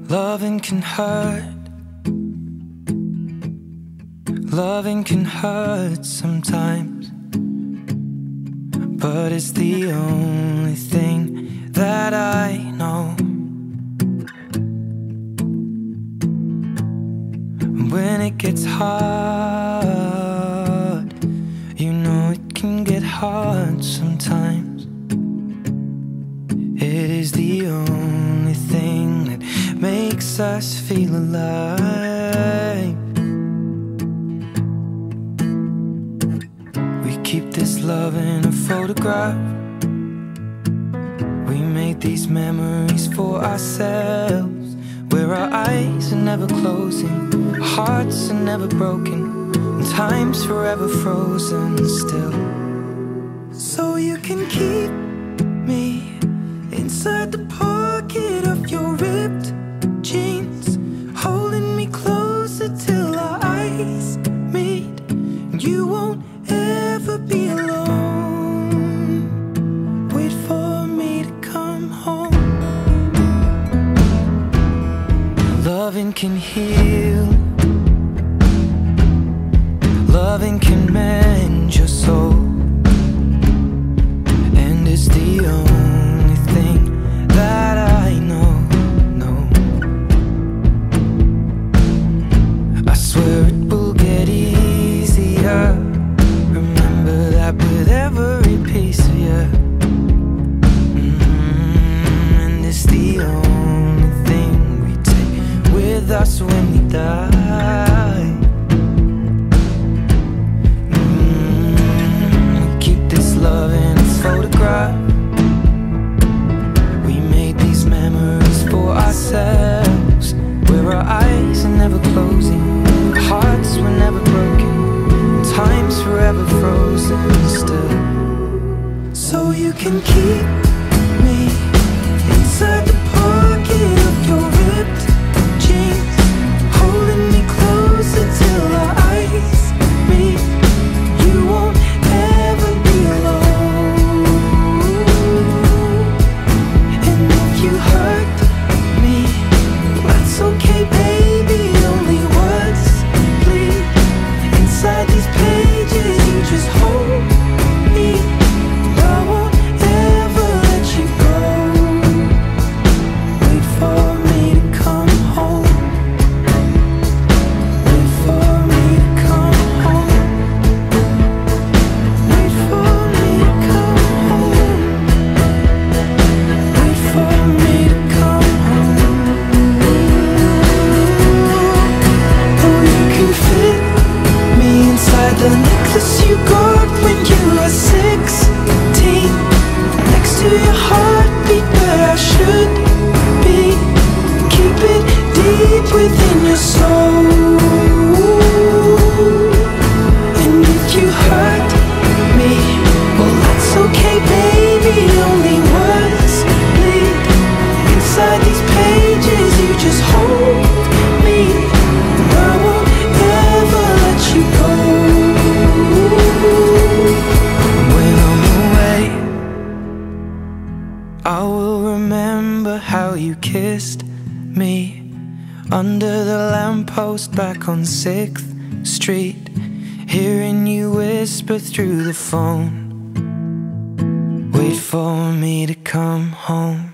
Loving can hurt. Loving can hurt sometimes, but it's the only thing that I know. When it gets hard, you know it can get hard sometimes. It is the only thing that makes us feel alive. We keep this love in a photograph. We made these memories for ourselves, where our eyes are never closing, our hearts are never broken, and time's forever frozen still. So you can keep me inside the pocket of your ripped jeans, holding me closer till our eyes meet. You won't ever be alone. Wait for me to come home. Loving can heal. Loving can mend your soul, and it's the only thing that I know. I swear it will get easier. Remember that with every piece of you. And it's the only thing we take with us when we die. We keep this love in a photograph. We made these memories for ourselves, where our eyes are never closing, our hearts were never broken, time's forever frozen still. So you can keep me inside the pocket of your ripped jeans, holding me closer till our eyes meet. You won't ever be alone. And if you hurt me, that's okay, baby. Only words bleed inside these pages. You just hold me. I won't ever let you go. Wait for me to come home. Wait for me to come home. Wait for me to come home. Wait for me to come home. Oh, you can fit me inside the necklace you got when you were 16, next to your heartbeat where I should be. Keep it deep within your soul. And if you hurt me, well, that's okay, baby. Only words bleed inside these pages. You just hold me. I won't ever let you go. When I'm away, I will remember how you kissed me under the lamppost back on 6th Street, hearing you whisper through the phone. Wait for me to come home.